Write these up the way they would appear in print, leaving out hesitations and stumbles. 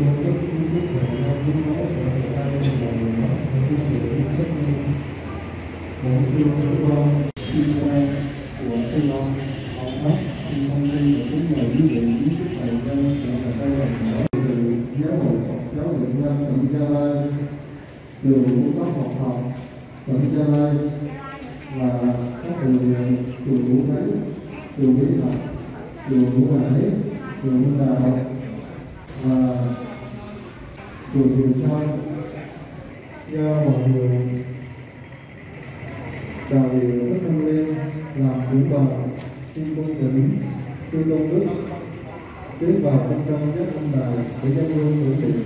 Trường Trung cấp học học tỉnh Gia Lai và các trường trường Vũ Khánh, trường Mỹ Thuật, trường Vũ Hải, trường Minh Đào và trường Trường Sơn do mọi người chào điều các thanh niên làm trưởng đoàn chuyên công tỉnh chuyên công đức tiến vào trong giác âm đài để dân hương tưởng niệm.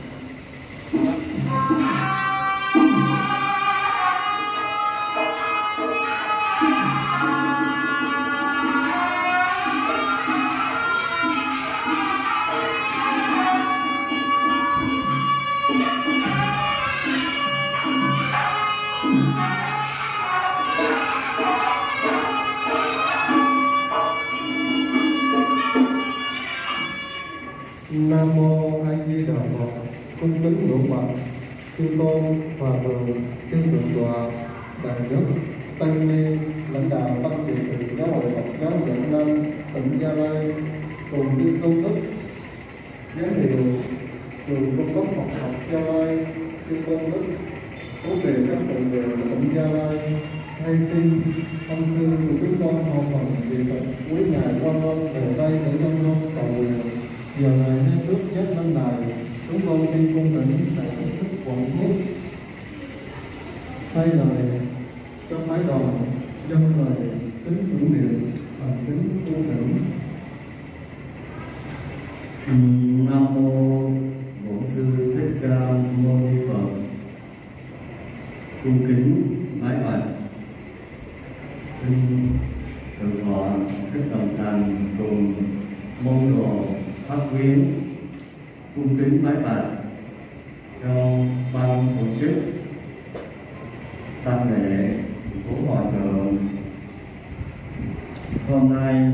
Nam mô A Di Đà Phật. Cung kính ngưỡng bạch chư tôn hòa thượng chư thượng tọa đại đức tăng ni lãnh đạo ban trị sự giáo hội Phật giáo Việt Nam tỉnh Gia Lai cùng chư tôn đức giám hiệu trường Trung cấp học học Gia Lai chư tôn đức cố đề các bệnh viện tỉnh Gia Lai hay tin ông thư của chúng con hậu phần vị Phật quý ngài quan âm về đây để dân hương cầu nguyện. Giờ này hai trước chết năm đài, chúng con xin cung tỉnh tại tổ chức quận thuốc thay lời cho phái đoàn dân lời tính tưởng niệm và tính cung tỉnh. Nam mô Bổn Sư Thích Ca Mâu Ni Phật. Cung kính bái bạch Thượng tọa Thích Đồng Thành cùng môn đồ Pháp Quyến. Cung kính bái bạch cho ban tổ chức tăng lễ của Hòa Thượng. Hôm nay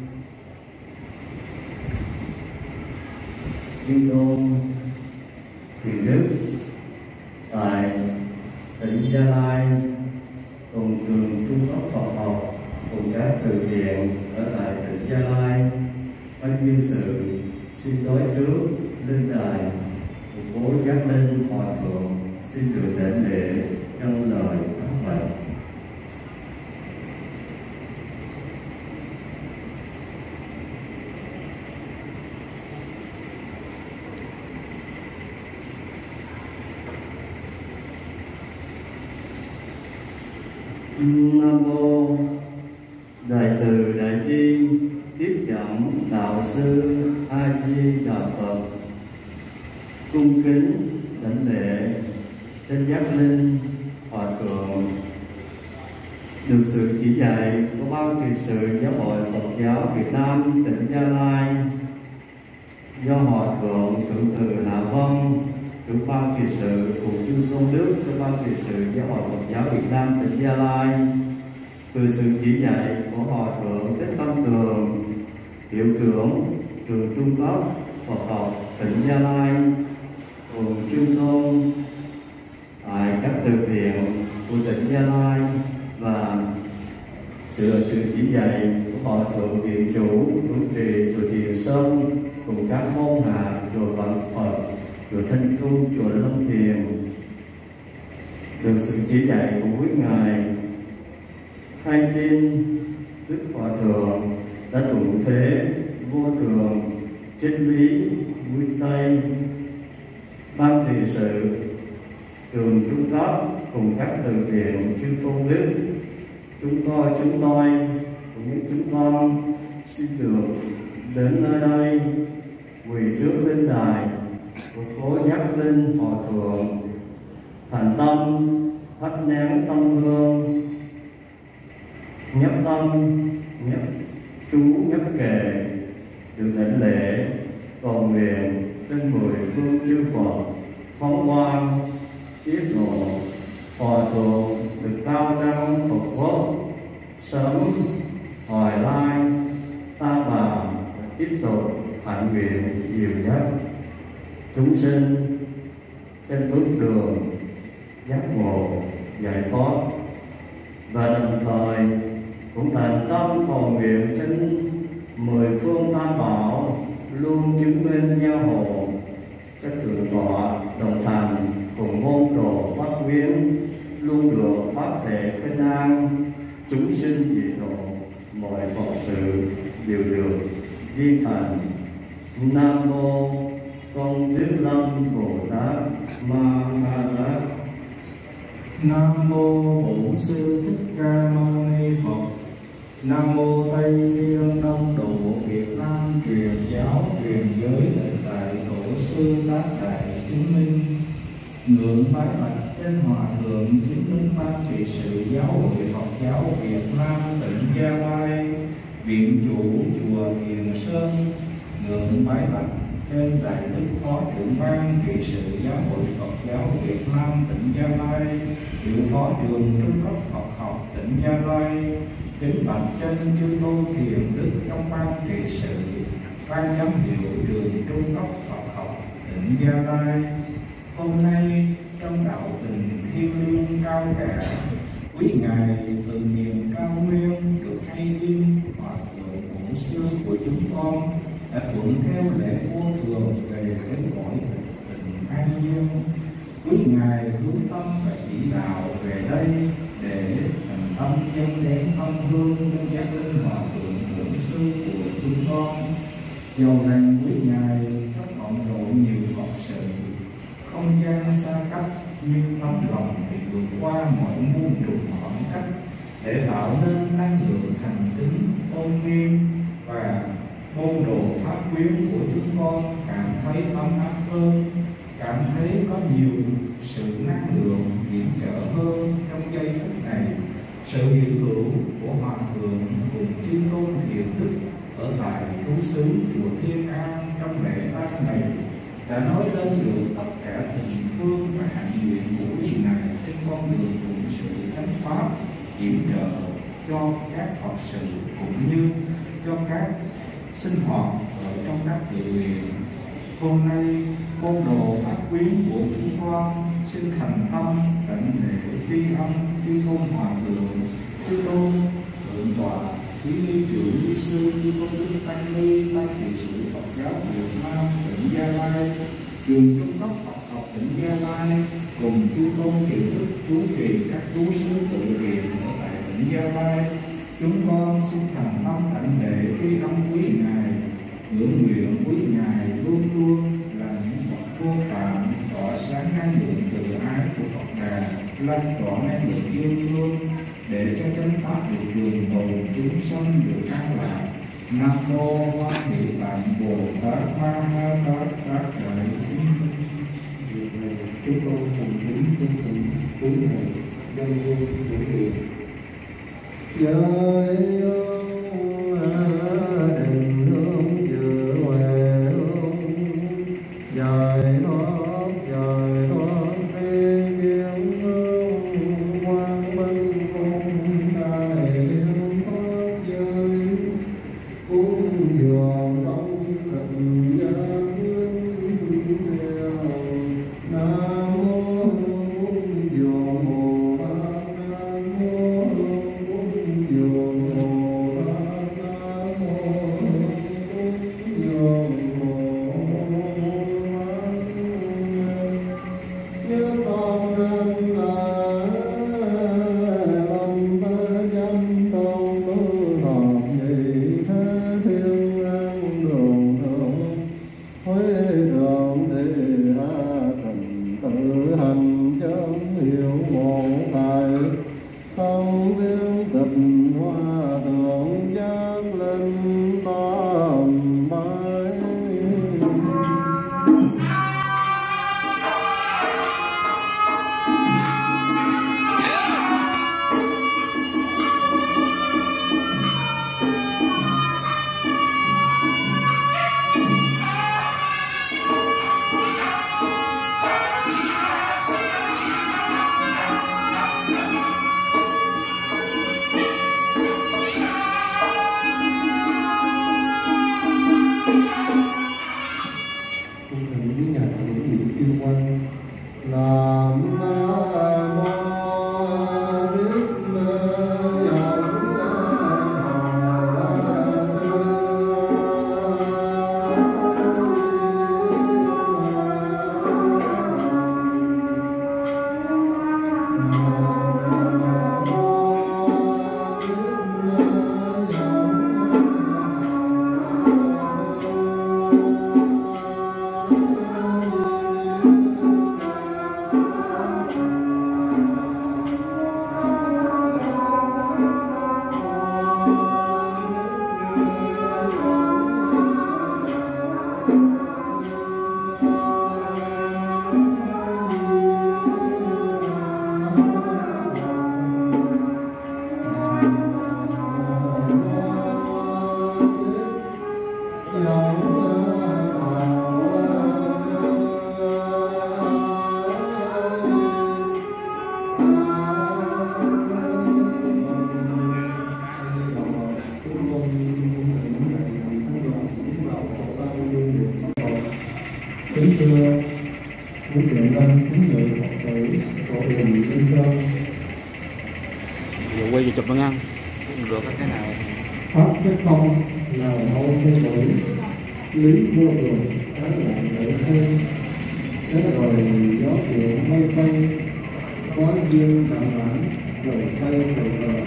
chư tôn thiền đức tại tỉnh Gia Lai cùng trường Trung cấp Phật học cùng các từ viện ở tại tỉnh Gia Lai ban duyên sự xin đối trước linh đài cố giác linh Hòa Thượng xin được đảnh lễ trong lời tác mệnh. Nam mô Đại từ Đại bi tiếp dẫn đạo sư A Di Đà Phật. Cung kính đảnh lễ trên giác linh Hòa Thượng. Được sự chỉ dạy của ban trị sự giáo hội Phật giáo Việt Nam tỉnh Gia Lai do Hòa Thượng Thượng từ Hạ Vân, trưởng ban trị sự cùng chư tôn đức của ban trị sự giáo hội Phật giáo Việt Nam tỉnh Gia Lai, từ sự chỉ dạy của Hòa Thượng Thích Tâm Tường, hiệu trưởng trường Trung cấp Phật học tỉnh Gia Lai cùng chư tôn tại các từ viện của tỉnh Gia Lai và sự chỉ dạy của Hòa Thượng Viện chủ chủ trì chùa Thiền Sơn cùng các môn hạ chùa Vạn Phật, chùa Thanh Trung, chùa Long Thiền. Được sự chỉ dạy của quý ngài hay tin Đức Hòa Thượng đã thuận thế vô thường chân lý nguyên tây ban trị sự trường Trung cấp cùng các từ viện chư tôn đức. Chúng tôi cũng như chúng con xin được đến nơi đây quỳ trước linh đài của cố giác linh Hòa Thượng, thành tâm thắp nén tâm hương, nhất tâm nhất chú nhất kệ, được đảnh lễ cầu nguyện trên 10 phương chư Phật phong quang tiết lộ Hòa Thượng được cao đăng Phật quốc sớm hoài lai ta bà tiếp tục hạnh nguyện nhiều nhất. chúng sinh trên bước đường giác ngộ giải thoát, và đồng thời cũng thành tâm cầu nguyện trên 10 phương tam bảo luôn chứng minh gia hộ cho thượng tọa đồng thành cùng môn đồ phát quyến luôn được pháp thể kinh an, chúng sinh dị độ, mọi Phật sự đều được viên thành. Nam mô Công Đức Lâm Bồ Tát Ma Ha Tát. Nam mô Bổn Sư Thích Ca Mâu Ni Phật. Nam mô Tây Thiên Đông Độ Việt Nam truyền giáo truyền giới lệnh tại Tổ sư Tác Đại chứng minh. Ngưỡng bái bạch trên Hòa thượng chứng minh ban trị sự giáo hội Phật giáo Việt Nam tỉnh Gia Lai, viện chủ chùa Thiền Sơn. Ngưỡng bái bạch trên Đại đức Phó trưởng ban trị sự giáo hội Phật giáo Việt Nam tỉnh Gia Lai, hiệu phó trường trung cấp Phật học tỉnh Gia Lai. Kính bạch trên chư tôn thiền đức trong ban trị sự, ban giám hiệu trường trung cấp Phật học tỉnh Gia Lai. Hôm nay trong đạo tình thiêng liêng cao cả, quý ngài từ miền cao nguyên được hay tin hòa thượng bổn sư của chúng con đã thuận theo lễ vô thường về cái cõi tình an dương. Quý ngài hướng tâm và chỉ đạo về đây để thành tâm dâng đến tâm hương trong giác linh hòa thượng bổn sư của chúng con. Dầu rằng quý ngài rất bận rộn nhiều Phật sự, không gian xa cách, nhưng tấm lòng thì vượt qua mọi muôn trùng khoảng cách để tạo nên năng lượng thành kính tôn nghiêm, và môn đồ pháp quyến của chúng con cảm thấy ấm áp hơn, cảm thấy có nhiều sự năng lượng hiểm trở hơn trong giây phút này. Sự hiện hữu của Hòa thượng cùng chư tôn thiền đức ở tại trú xứ chùa Thiên An trong lễ tang này đã nói lên được tất cả tình thương và hạnh nguyện của quý ngài trên con đường phụng sự chánh pháp, yểm trợ cho các Phật sự cũng như cho các sinh hoạt ở trong các tự viện. Hôm nay môn đồ pháp quyến của chúng con xin thành tâm đảnh lễ tri ân chư tôn hòa thượng, chư tôn thượng tọa, quý ni trưởng ni sư, chư tôn đức tăng ni, ban trị sự Phật giáo Việt Nam tỉnh Gia Lai, trường trung cấp Phật học tỉnh Gia Lai, cùng chư tôn thiền đức chủ trì các trú xứ tự viện ở tại tỉnh Gia Lai. Chúng con xin thành tâm đảnh lễ tri ân quý ngài, ngưỡng nguyện quý ngài luôn luôn là những bậc vô phạm, tỏa sáng năng lượng từ ái của Phật Đà, lan tỏa năng lượng yêu thương để cho chánh pháp được đường tồn, chúng sanh được an lạc. Nam mô Hoa Thị Tạng Bồ Tát Ma Ha Tát Tác Đại chứng minh. Việc này chúng con thành kính tôn kính quý ngài dân hương những việc giới đình hướng dự huệ hướng dài thoát riêng kiến hương quang minh cung đại hiếu thoát giới cúng dường đông thịnh gia huynh đều. Nam mô cúng dường Bồ Tát, Nam mô cúng dường Bồ Tát, Nam mô cúng dường Bồ Tát. Như con nên là lòng ta chánh tôn tư hợp nhị thế thiên an đường thượng huế thượng thì a thành tự hành chân hiệu một tài tâm biến tịnh hoa thượng giác linh tam bái. nhạc những niệm kinh văn. Nam mô Đức kính thưa quý vị đang kính người Phật tử của đình Yên Sơn. Quay về chụp nó ăn được cái nào Pháp cái công là hậu thế bởi lý vô thường cái là lợi thêm thế rồi gió điệu mây bay có duyên đạo mãn rồi tay rồi cờ.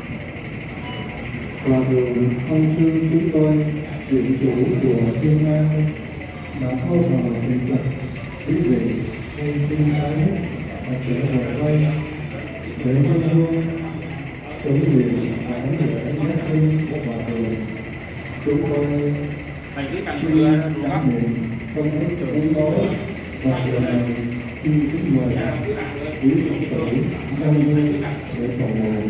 Và đường ông sư chúng tôi viện chủ chùa Thiên An đã thâu thờ hiện thực quý vị nên tin thấy và trở về đây để dân hương chuẩn bị bản lễ giác linh của bà thường. Chúng tôi xin cảm niệm công ích tương đối và giờ này xin kính mời quý Phật tử dân hương để cầu nguyện.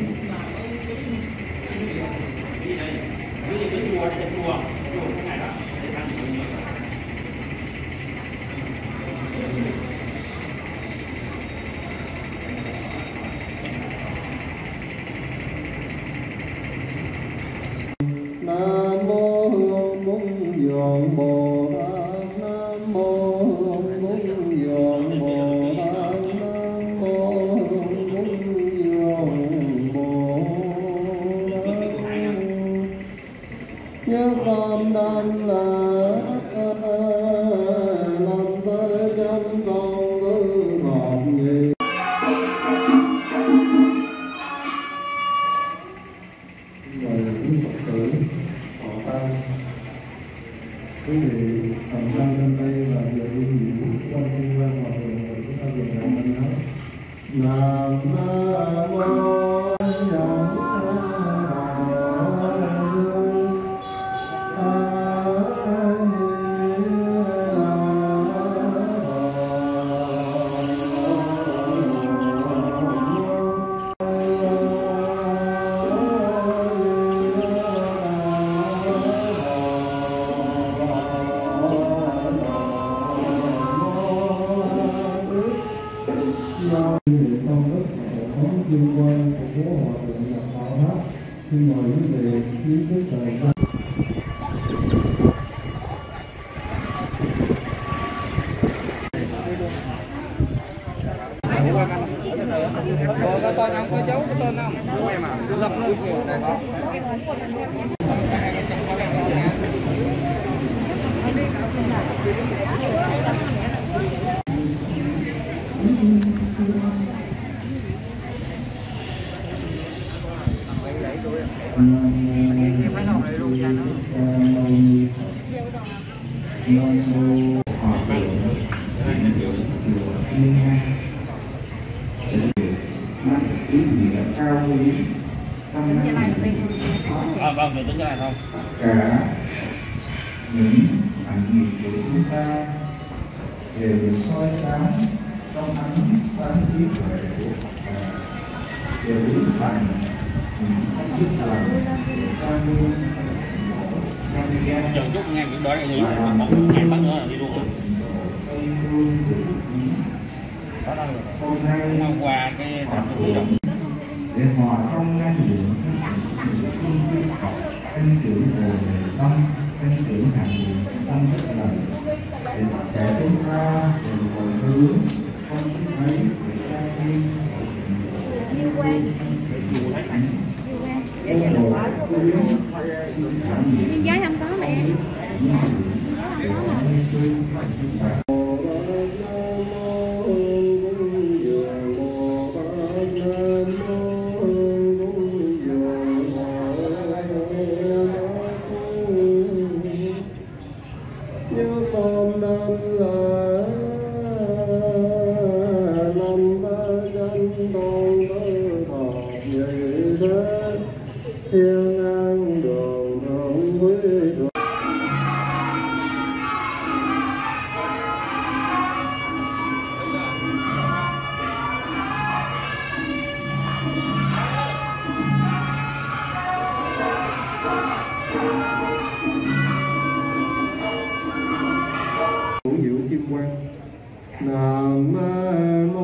Nam mô Mung Dọn Bồ Tát. Nam mô Mung Dọn Bồ Tát. Nam mô Mung Dọn Bồ Tát. Nhất tâm đảnh lễ làm tới chân công tư ngọc nhị. Mời quý Phật tử họ tăng quý vị thành tâm lên đây là giờ đi diễn trong kinh văn hòa thượng của chúng ta dùng lại mình nói Nam mô liên quan của phố hòa thượng Nhật Bảo Hát. Xin mời quý vị kiến thức thời gian. có tên không, có dấu có tên không? Của em à, lập luôn kìa. Ý nghĩa cao quý tăng Vâng, được tính cái này không? cả những hành nghiệp của chúng ta đều được soi sáng trong ánh sáng trí huệ của Phật Đà, đều biến thành những công đức lành của ta luôn nhân gian. Chờ chút nghe những đó gì một ngày bắt nữa là đi luôn. Hôm nay qua cái Phật tử để hòa trong ngang lượng phương thức học anh tưởng Bồ Đề Tâm, anh tưởng hàng lượng tâm rất lành để tất cả chúng ta tướng không thấy người ta thiên Diêu Quang. Dạ dạ đâu có. Biên giới không có mà em. Không có mà. Thiên an đường thượng quý thượng. Ngũ Diệu Kim Quang. Nam mô